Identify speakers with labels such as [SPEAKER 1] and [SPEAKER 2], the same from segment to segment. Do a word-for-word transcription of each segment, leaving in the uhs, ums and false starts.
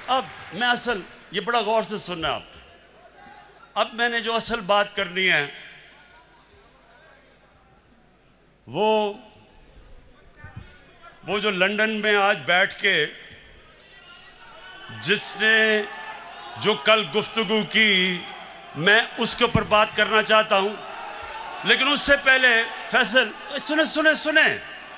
[SPEAKER 1] अब मैं असल, ये बड़ा गौर से सुनना आप, अब मैंने जो असल बात करनी है वो वो जो लंदन में आज बैठ के जिसने जो कल गुफ्तगू की, मैं उसके ऊपर बात करना चाहता हूं। लेकिन उससे पहले फैसल, सुने सुने सुने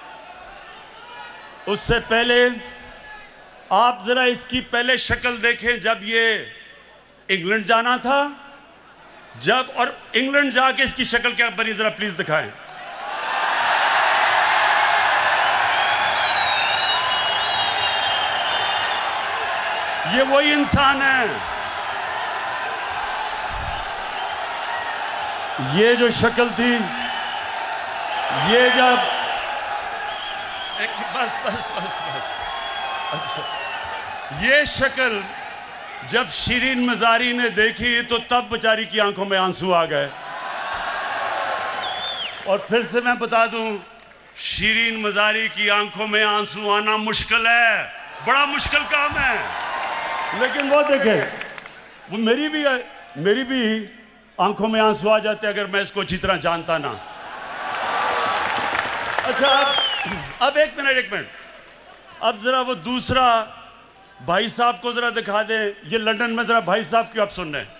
[SPEAKER 1] उससे पहले आप जरा इसकी पहले शक्ल देखें जब ये इंग्लैंड जाना था, जब, और इंग्लैंड जाके इसकी शक्ल क्या बनी, जरा प्लीज दिखाएं। ये वही इंसान है। ये जो शक्ल थी, ये जब बस बस बस बस अच्छा, ये शक्ल जब शिरीन मजारी ने देखी तो तब बेचारी की आंखों में आंसू आ गए। और फिर से मैं बता दूं, शिरीन मजारी की आंखों में आंसू आना मुश्किल है, बड़ा मुश्किल काम है। लेकिन वो देखे, वो मेरी भी मेरी भी आंखों में आंसू आ जाते अगर मैं इसको अच्छी तरह जानता ना। अच्छा, अब अब एक मिनट एक मिनट अब जरा वो दूसरा भाई साहब को जरा दिखा दें। ये लंदन में जरा भाई साहब क्यों आप सुन रहे हैं?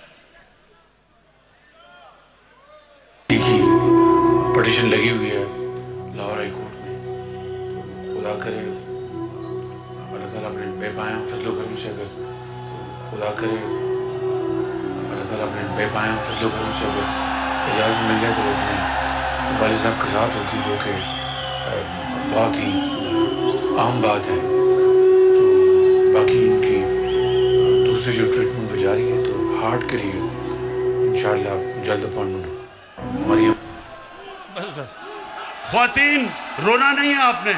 [SPEAKER 2] पिटीशन लगी हुई है लाहौर हाई कोर्ट में। खुदा करे अल्लाह ताला अपने बेपाया फजलो करम से अगर खुदा करे अल्लाह ताला अपने बेपाया फजलो करम से अगर इजाज़त मिल जाए तो अपने वालिद साहब के साथ होगी, जो कि बहुत ही अहम बात है। तो बाकी इनकी दूसरी जो ट्रीटमेंट जारी है, तो हार्ट के लिए इंशाअल्लाह जल्द अपॉइंटमेंट। मरियम,
[SPEAKER 1] बस बस ख्वातीन, रोना नहीं है आपने।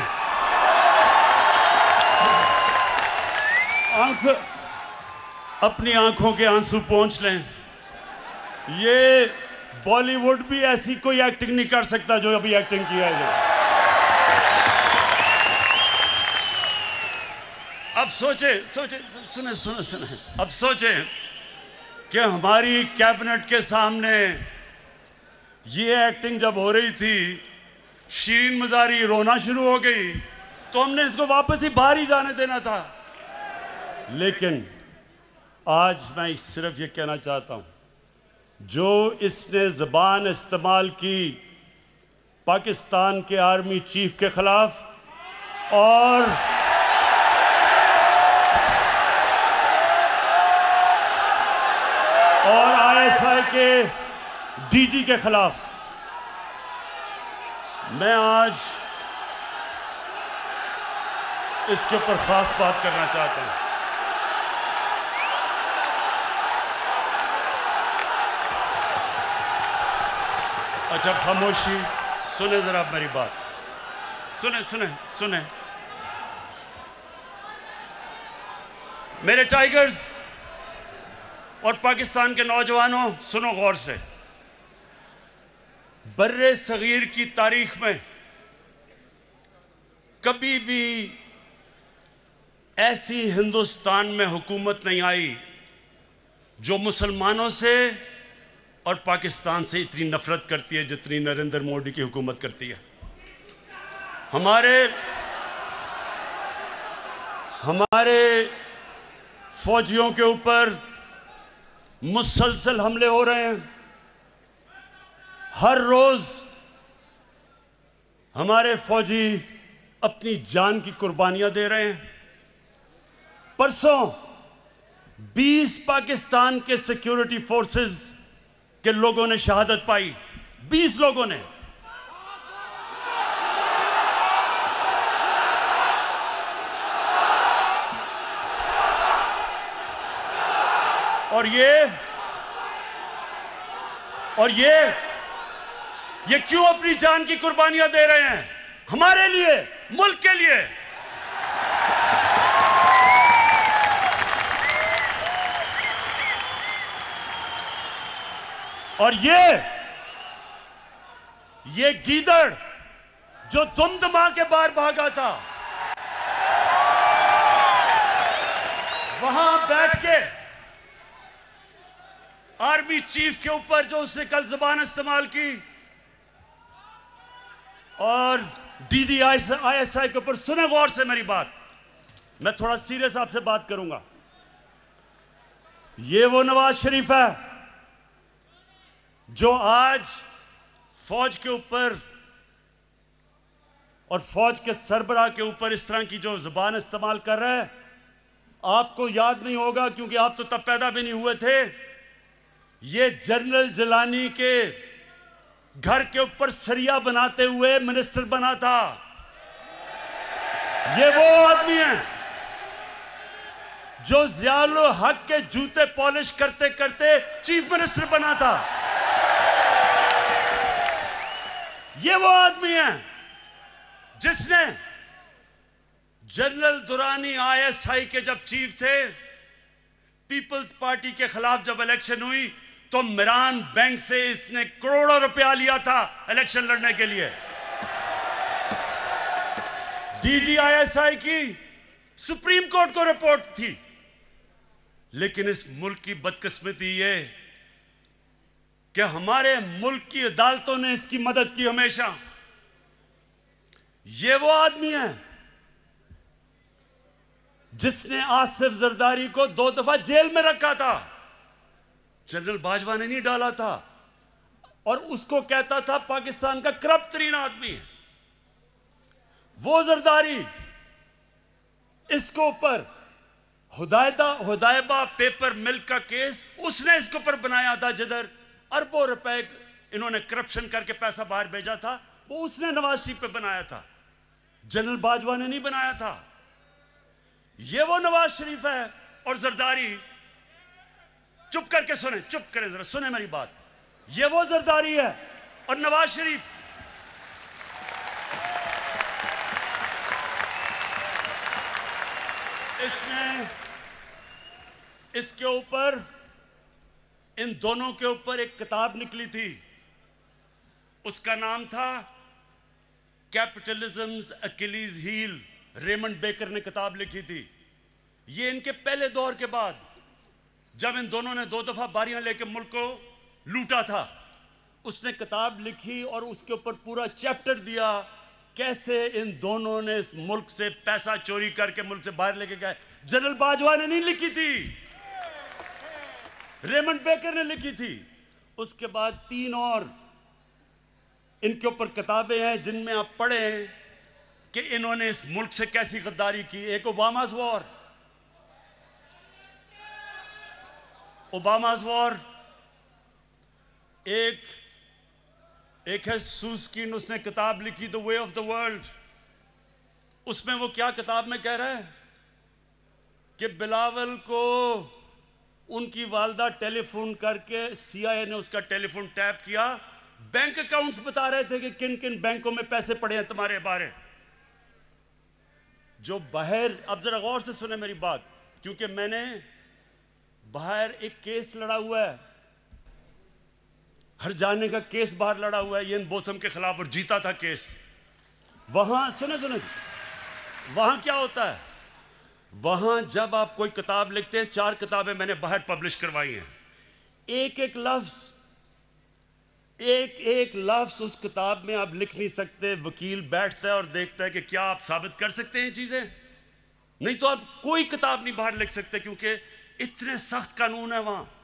[SPEAKER 1] आंख, अपनी आंखों के आंसू पोंछ लें। ये बॉलीवुड भी ऐसी कोई एक्टिंग नहीं कर सकता जो अभी एक्टिंग किया है। अब सोचे सोचे सुने सुने सुने अब सोचे कि हमारी कैबिनेट के सामने ये एक्टिंग जब हो रही थी, शिरीन मजारी रोना शुरू हो गई, तो हमने इसको वापस ही बाहर ही जाने देना था। लेकिन आज मैं सिर्फ ये कहना चाहता हूं, जो इसने ज़बान इस्तेमाल की पाकिस्तान के आर्मी चीफ के खिलाफ और और आईएसआई के डीजी के खिलाफ, मैं आज इसके ऊपर खास बात करना चाहता हूं। अच्छा, खामोशी, सुने जरा मेरी बात, सुने सुने सुने मेरे टाइगर्स और पाकिस्तान के नौजवानों, सुनो गौर से। बर्रे सगीर की तारीख में कभी भी ऐसी हिंदुस्तान में हुकूमत नहीं आई जो मुसलमानों से और पाकिस्तान से इतनी नफरत करती है जितनी नरेंद्र मोदी की हुकूमत करती है। हमारे हमारे फौजियों के ऊपर मुसलसल हमले हो रहे हैं। हर रोज हमारे फौजी अपनी जान की कुर्बानियां दे रहे हैं। परसों बीस पाकिस्तान के सिक्योरिटी फोर्सेस के लोगों ने शहादत पाई, बीस लोगों ने। और ये और ये ये क्यों अपनी जान की कुर्बानियां दे रहे हैं? हमारे लिए, मुल्क के लिए। और ये ये गीदड़ जो दुमदमा के बाहर भागा था, वहां बैठ के आर्मी चीफ के ऊपर जो उसने कल जुबान इस्तेमाल की और डीजी आईएसआई के ऊपर, सुने गौर से मेरी बात, मैं थोड़ा सीरियस आपसे बात करूंगा। ये वो नवाज शरीफ है जो आज फौज के ऊपर और फौज के सरबराह के ऊपर इस तरह की जो जुबान इस्तेमाल कर रहा है। आपको याद नहीं होगा क्योंकि आप तो तब पैदा भी नहीं हुए थे। ये जनरल जिलानी के घर के ऊपर सरिया बनाते हुए मिनिस्टर बना था। ये वो आदमी है जो ज़ियाउल हक के जूते पॉलिश करते करते चीफ मिनिस्टर बना था। ये वो आदमी है जिसने जनरल दुरानी आईएसआई के जब चीफ थे, पीपल्स पार्टी के खिलाफ जब इलेक्शन हुई तो मिरान बैंक से इसने करोड़ों रुपया लिया था इलेक्शन लड़ने के लिए। डीजी आईएसआई की सुप्रीम कोर्ट को रिपोर्ट थी। लेकिन इस मुल्क की बदकिस्मती ये कि हमारे मुल्क की अदालतों ने इसकी मदद की हमेशा। ये वो आदमी है जिसने आसिफ जरदारी को दो दफा जेल में रखा था। जनरल बाजवा ने नहीं डाला था और उसको कहता था पाकिस्तान का करप्ट तरीन आदमी है वो जरदारी। इसको ऊपर हुदायदा हुदायबा पेपर मिल्क का केस उसने इसके ऊपर बनाया था, जिधर अरबों रुपए इन्होंने करप्शन करके पैसा बाहर भेजा था, वो उसने नवाज शरीफ पे बनाया था। जनरल बाजवा ने नहीं बनाया था। ये वो नवाज शरीफ है और जरदारी, चुप करके सुने, चुप करें जरा, सुने मेरी बात। ये वो जरदारी है और नवाज शरीफ इसने इसके ऊपर, इन दोनों के ऊपर एक किताब निकली थी, उसका नाम था capitalism's Achilles heel. Raymond Baker ने किताब लिखी थी। ये इनके पहले दौर के बाद जब इन दोनों ने दो दफा बारियां लेकर मुल्क को लूटा था, उसने किताब लिखी और उसके ऊपर पूरा चैप्टर दिया कैसे इन दोनों ने इस मुल्क से पैसा चोरी करके मुल्क से बाहर लेके गए। जनरल बाजवा ने नहीं लिखी थी, रेमंड बेकर ने लिखी थी। उसके बाद तीन और इनके ऊपर किताबें हैं जिनमें आप पढ़ें कि इन्होंने इस मुल्क से कैसी गद्दारी की। एक ओबामा's वॉर, ओबामा's वॉर, एक एक है सूस्किन, उसने किताब लिखी the way of the world. उसमें वो क्या किताब में कह रहा है कि बिलावल को उनकी वालदा टेलीफोन करके, सीआईए ने उसका टेलीफोन टैप किया, बैंक अकाउंट्स बता रहे थे कि किन किन बैंकों में पैसे पड़े हैं तुम्हारे बारे। जो बाहर, अब जरा गौर से सुने मेरी बात, क्योंकि मैंने बाहर एक केस लड़ा हुआ है, हर जाने का केस बाहर लड़ा हुआ है इयान बोथम के खिलाफ और जीता था केस। वहां सुने सुने वहां क्या होता है, वहां जब आप कोई किताब लिखते हैं, चार किताबें मैंने बाहर पब्लिश करवाई हैं, एक एक लफ्ज एक एक लफ्ज उस किताब में आप लिख नहीं सकते। वकील बैठता है और देखता है कि क्या आप साबित कर सकते हैं चीजें, नहीं तो आप कोई किताब नहीं बाहर लिख सकते, क्योंकि इतने सख्त कानून है वहां।